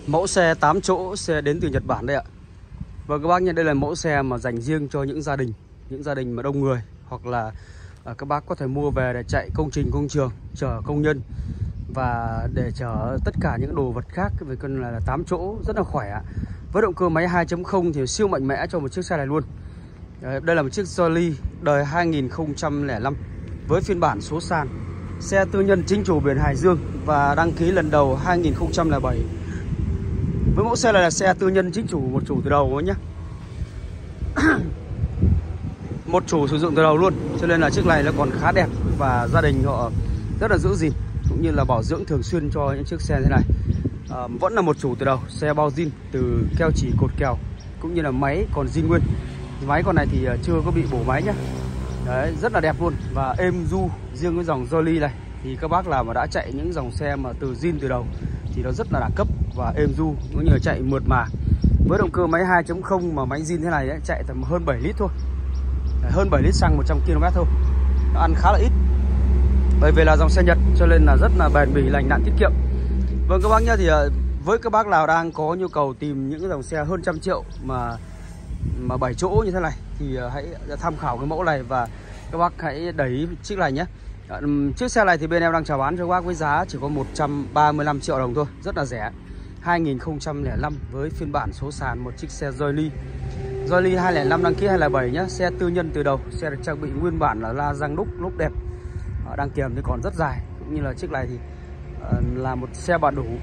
Mẫu xe 8 chỗ, xe đến từ Nhật Bản đây ạ. Và các bác nhé, đây là mẫu xe mà dành riêng cho những gia đình mà đông người, hoặc là các bác có thể mua về để chạy công trình, công trường, chở công nhân và để chở tất cả những đồ vật khác. Về cân là 8 chỗ rất là khỏe. Với động cơ máy 2.0 thì siêu mạnh mẽ cho một chiếc xe này luôn. Đây là một chiếc Jolly đời 2005 với phiên bản số sàn. Xe tư nhân chính chủ biển Hải Dương và đăng ký lần đầu 2007. Với mẫu xe này là xe tư nhân chính chủ, một chủ từ đầu nhé. Một chủ sử dụng từ đầu luôn, cho nên là chiếc này nó còn khá đẹp và gia đình họ rất là giữ gìn cũng như là bảo dưỡng thường xuyên cho những chiếc xe thế này. Vẫn là một chủ từ đầu, xe bao zin từ keo chỉ, cột kèo cũng như là máy còn zin nguyên. Máy con này thì chưa có bị bổ máy nhé. Đấy, rất là đẹp luôn và êm du. Riêng cái dòng Jolly này thì các bác nào mà đã chạy những dòng xe mà từ zin từ đầu thì nó rất là đẳng cấp và êm du cũng như là chạy mượt mà. Với động cơ máy 2.0 mà máy zin thế này ấy, chạy tầm hơn 7 lít thôi. Hơn 7 lít xăng 100 km thôi. Nó ăn khá là ít. Bởi vì là dòng xe Nhật cho nên là rất là bền bỉ, lành lặn, tiết kiệm. Vâng các bác nhá, thì với các bác nào đang có nhu cầu tìm những dòng xe hơn 100 triệu mà 7 chỗ như thế này thì hãy tham khảo cái mẫu này và các bác hãy đẩy chiếc này nhé. Chiếc xe này thì bên em đang chào bán cho các bác với giá chỉ có 135 triệu đồng thôi, rất là rẻ. 2005 với phiên bản số sàn, một chiếc xe Jolly. Jolly 205 đăng ký 207 nhé, xe tư nhân từ đầu, xe được trang bị nguyên bản là la răng đúc, lốp đẹp. Đăng kiểm thì còn rất dài, cũng như là chiếc này thì là một xe bản đủ.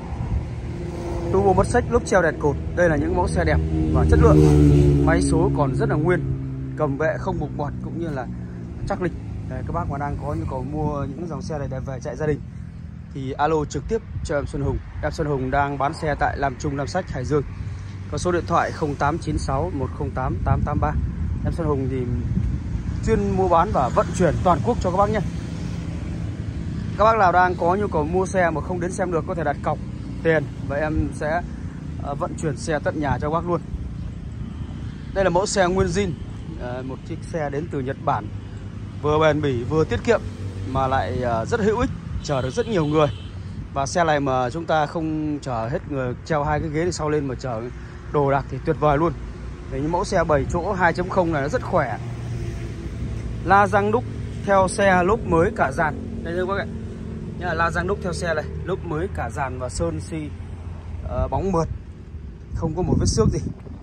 Turbo mất xích, lốp treo đèn cột. Đây là những mẫu xe đẹp và chất lượng. Máy số còn rất là nguyên, cầm vệ không mục bọt cũng như là chắc lịch. Đấy, các bác mà đang có nhu cầu mua những dòng xe này để về chạy gia đình thì alo trực tiếp cho em Xuân Hùng. Em Xuân Hùng đang bán xe tại Lam Trung, Nam Sách, Hải Dương. Có số điện thoại 0896 108 883. Em Xuân Hùng thì chuyên mua bán và vận chuyển toàn quốc cho các bác nhé. Các bác nào đang có nhu cầu mua xe mà không đến xem được có thể đặt cọc tiền và em sẽ vận chuyển xe tận nhà cho các bác luôn. Đây là mẫu xe nguyên zin, một chiếc xe đến từ Nhật Bản, vừa bền bỉ vừa tiết kiệm mà lại rất hữu ích, chở được rất nhiều người. Và xe này mà chúng ta không chở hết người, treo hai cái ghế sau lên mà chở đồ đạc thì tuyệt vời luôn. Để những mẫu xe 7 chỗ 2.0 này nó rất khỏe. La răng đúc theo xe, lốp mới cả dàn. Đây thưa các bạn, la răng đúc theo xe này, lốp mới cả dàn và sơn xi bóng mượt, không có một vết xước gì.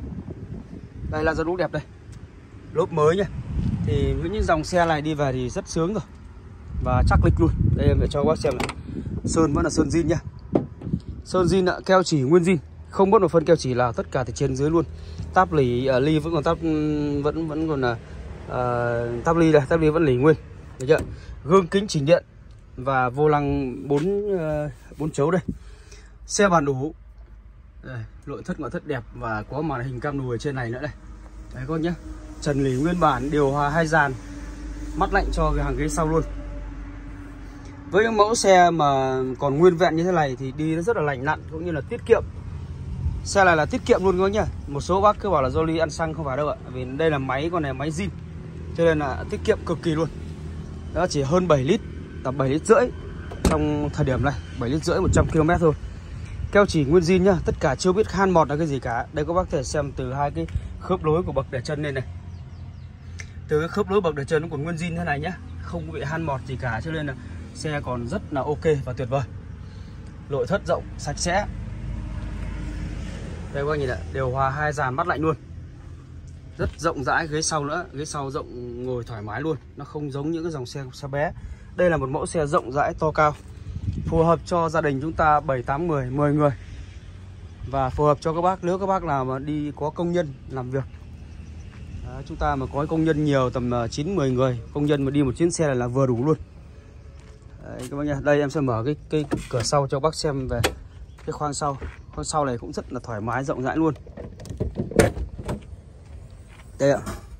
Đây là răng đúc đẹp đây, lốp mới nhá. Thì những dòng xe này đi về thì rất sướng rồi và chắc lịch luôn. Đây em để cho các bác xem này, sơn vẫn là sơn zin nhá, sơn zin ạ, keo chỉ nguyên zin, không mất một phân keo chỉ nào, tất cả từ trên dưới luôn. Táp lì ly vẫn còn vẫn còn là táp ly đây, táp ly vẫn lì nguyên, được chưa? Gương kính chỉnh điện và vô lăng 4 chấu đây. Xe bản đủ. Đây, nội thất ngoại thất đẹp và có màn hình cam đùi ở trên này nữa đây. Đấy con nhé. Trần lì nguyên bản, điều hòa 2 dàn, mát lạnh cho cái hàng ghế sau luôn. Với những mẫu xe mà còn nguyên vẹn như thế này thì đi nó rất là lành lặn cũng như là tiết kiệm. Xe này là tiết kiệm luôn các bác nhá. Một số bác cứ bảo là Jolly ăn xăng, không phải đâu ạ. Vì đây là máy, con này máy zin, cho nên là tiết kiệm cực kỳ luôn. Đó chỉ hơn 7 lít, tầm 7 lít rưỡi trong thời điểm này, 7 lít rưỡi 100 km thôi. Keo chỉ nguyên zin nhá, tất cả chưa biết han mọt là cái gì cả. Đây các bác thể xem từ hai cái khớp nối của bậc để chân lên này. Từ cái khớp nối bậc để chân nó còn nguyên zin thế này nhá, không có bị han mọt gì cả, cho nên là xe còn rất là ok và tuyệt vời. Nội thất rộng, sạch sẽ. Đây các bác nhìn ạ, điều hòa 2 dàn mát lạnh luôn. Rất rộng rãi, ghế sau nữa, ghế sau rộng ngồi thoải mái luôn. Nó không giống những cái dòng xe bé. Đây là một mẫu xe rộng rãi to cao, phù hợp cho gia đình chúng ta 7, 8, 10 người. Và phù hợp cho các bác nếu các bác nào mà đi có công nhân làm việc. Đó, chúng ta mà có công nhân nhiều tầm 9, 10 người, công nhân mà đi một chuyến xe này là vừa đủ luôn. Đấy, các bác nha. Đây em sẽ mở cái cửa sau cho các bác xem về cái khoang sau. Khoang sau này cũng rất là thoải mái, rộng rãi luôn. Đây ạ.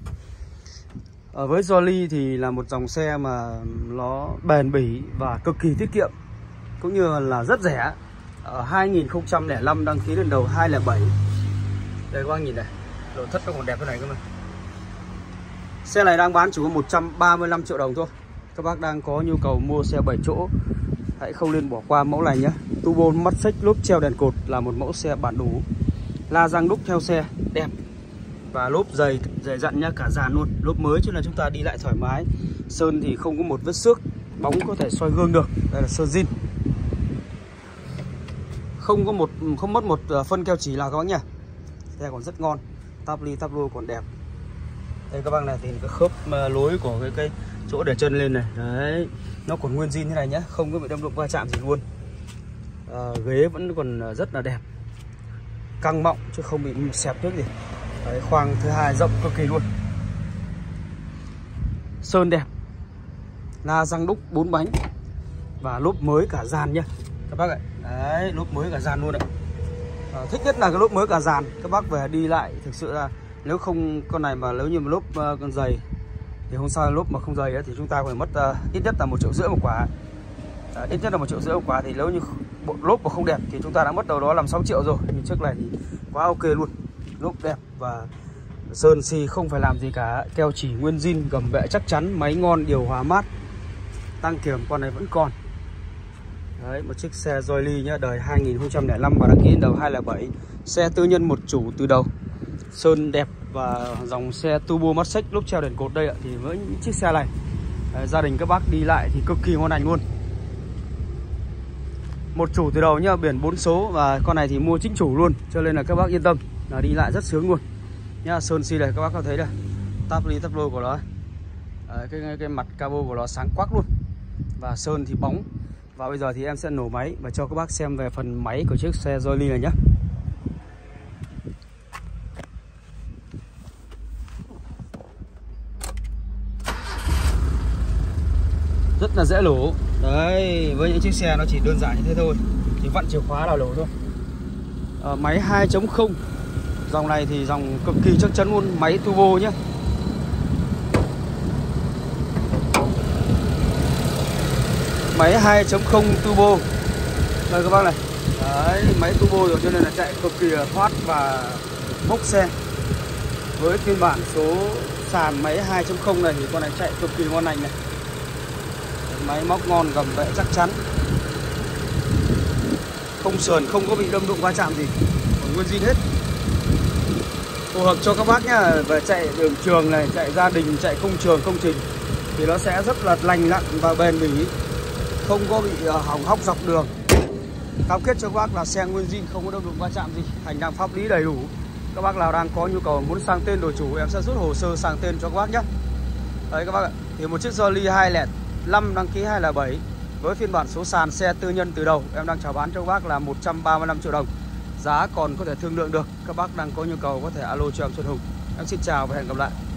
Với Jolly thì là một dòng xe mà nó bền bỉ và cực kỳ tiết kiệm cũng như là rất rẻ. Ở 2005 đăng ký lần đầu 207. Đây các bác nhìn này, nội thất nó còn đẹp thế này cơ mà. Xe này đang bán chỉ có 135 triệu đồng thôi. Các bác đang có nhu cầu mua xe 7 chỗ hãy không nên bỏ qua mẫu này nhé. Turbo mắt xích lốp treo đèn cột là một mẫu xe bản đủ. La răng đúc theo xe đẹp và lốp dày dặn nhá, cả dàn luôn, lốp mới cho nên chúng ta đi lại thoải mái. Sơn thì không có một vết xước, bóng có thể soi gương được. Đây là sơn zin, không mất một phân keo chỉ nào các bác nhá. Xe còn rất ngon, tắp ly tắp lô còn đẹp. Đây các bác này thì cái khớp lối của cái chỗ để chân lên này, đấy nó còn nguyên zin thế này nhá, không có bị đâm đụng va chạm gì luôn. Ghế vẫn còn rất là đẹp, căng mọng chứ không bị xẹp nước gì. Đấy, khoang thứ hai rộng cực kỳ luôn. Sơn đẹp, la răng đúc 4 bánh và lốp mới cả dàn nhá các bác ạ. Đấy, lốp mới cả dàn luôn đấy. Thích nhất là cái lốp mới cả dàn. Các bác về đi lại thực sự là nếu không con này mà nếu như mà lốp con dày thì không sao, lốp mà không dày ấy, thì chúng ta phải mất ít nhất là 1,5 triệu một quả. Ít nhất là 1,5 triệu một quả, thì nếu như bộ lốp mà không đẹp thì chúng ta đã mất đâu đó làm 6 triệu rồi. Nhưng trước này thì quá ok luôn, lốp đẹp và sơn xi không phải làm gì cả, keo chỉ nguyên zin, gầm bệ chắc chắn, máy ngon, điều hòa mát, tăng kiểm con này vẫn còn. Đấy, một chiếc xe Joyly nhá, đời 2005 và đăng ký đầu 2007, xe tư nhân một chủ từ đầu, sơn đẹp và dòng xe turbo mắt xích lốp treo đèn cột đây ạ. Thì với những chiếc xe này gia đình các bác đi lại thì cực kỳ ngon lành luôn. Một chủ từ đầu nhá, biển 4 số và con này thì mua chính chủ luôn, cho nên là các bác yên tâm là đi lại rất sướng luôn nhá. Sơn xi này các bác có thấy đây, tắp ly tắp lô của nó, cái mặt cabo của nó sáng quắc luôn và sơn thì bóng. Và bây giờ thì em sẽ nổ máy và cho các bác xem về phần máy của chiếc xe Joyly này nhé. Rất là dễ nổ. Đấy, với những chiếc xe nó chỉ đơn giản như thế thôi, chỉ vặn chìa khóa là nổ thôi. Máy 2.0, dòng này thì dòng cực kỳ chắc chắn luôn, máy turbo nhé. Máy 2.0 turbo đây các bác này. Đấy, máy turbo rồi cho nên là chạy cực kỳ là thoát và bốc xe. Với phiên bản số sàn máy 2.0 này thì con này chạy cực kỳ ngon lành này. Máy móc ngon, gầm bệ chắc chắn, không sờn, không có bị đâm đụng va chạm gì, còn nguyên zin hết. Phù hợp cho các bác nhá, về chạy đường trường này, chạy gia đình, chạy công trường, công trình thì nó sẽ rất là lành lặn và bền bỉ, không có bị hỏng hóc dọc đường. Cam kết cho các bác là xe nguyên zin, không có đâm đụng va chạm gì, hành lang pháp lý đầy đủ. Các bác nào đang có nhu cầu muốn sang tên đổi chủ, em sẽ rút hồ sơ sang tên cho các bác nhé. Đấy các bác ạ, thì một chiếc Joyly 2005 đăng ký 2007 với phiên bản số sàn xe tư nhân từ đầu, em đang chào bán cho các bác là 135 triệu đồng. Giá còn có thể thương lượng được. Các bác đang có nhu cầu có thể alo cho em Xuân Hùng. Em xin chào và hẹn gặp lại.